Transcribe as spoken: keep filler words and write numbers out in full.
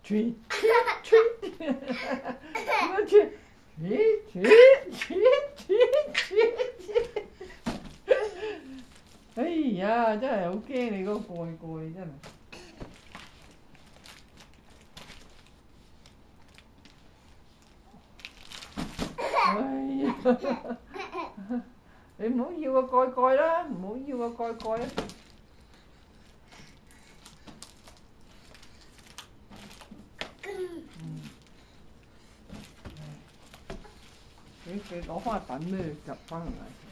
吹吹吹，我去，吹吹吹吹吹吹。哎呀，真係好驚你嗰個蓋蓋真係。哎呀！你唔好要個蓋蓋啦，唔好要個蓋蓋啊！嗯。你你攞翻個等咧，入翻嚟。